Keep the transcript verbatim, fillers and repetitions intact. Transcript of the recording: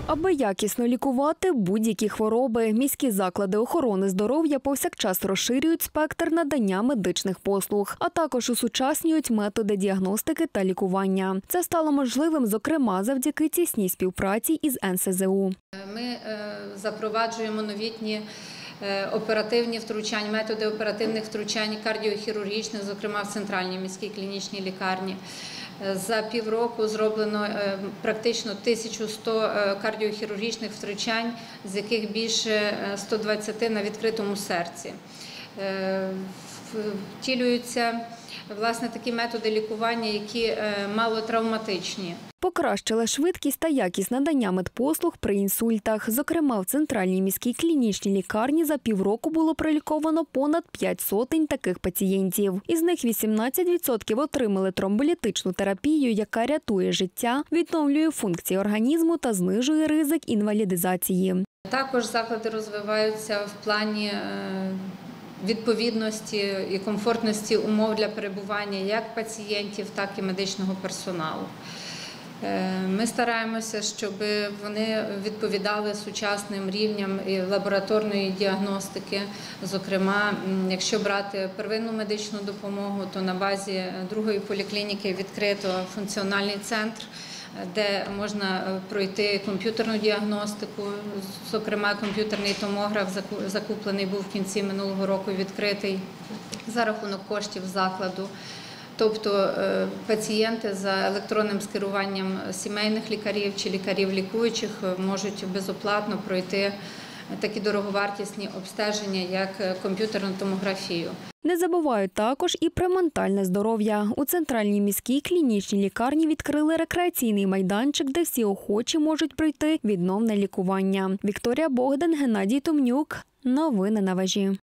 Аби якісно лікувати будь-які хвороби, міські заклади охорони здоров'я повсякчас розширюють спектр надання медичних послуг, а також усучаснюють методи діагностики та лікування. Це стало можливим, зокрема, завдяки тісній співпраці із ен ес зе у. Ми запроваджуємо новітні оперативні втручання, методи оперативних втручань кардіохірургічних, зокрема в центральній міській клінічній лікарні. За півроку зроблено практично тисячу сто кардіохірургічних втручань, з яких більше ста двадцяти на відкритому серці. Втілюються, власне, такі методи лікування, які малотравматичні. Покращила швидкість та якість надання медпослуг при інсультах. Зокрема, в центральній міській клінічній лікарні за півроку було проліковано понад п'ять сотень таких пацієнтів. Із них вісімнадцять відсотків отримали тромболітичну терапію, яка рятує життя, відновлює функції організму та знижує ризик інвалідизації. Також заклади розвиваються в плані відповідності і комфортності умов для перебування як пацієнтів, так і медичного персоналу. Ми стараємося, щоб вони відповідали сучасним рівням лабораторної діагностики. Зокрема, якщо брати первинну медичну допомогу, то на базі другої поліклініки відкрито функціональний центр, де можна пройти комп'ютерну діагностику. Зокрема, комп'ютерний томограф закуплений був в кінці минулого року, відкритий за рахунок коштів закладу. Тобто пацієнти за електронним скеруванням сімейних лікарів чи лікарів лікуючих можуть безоплатно пройти такі дороговартісні обстеження, як комп'ютерну томографію. Не забувають також і про ментальне здоров'я. У центральній міській клінічній лікарні відкрили рекреаційний майданчик, де всі охочі можуть пройти відновне лікування. Вікторія Богдан, Геннадій Томнюк. Новини на вежі.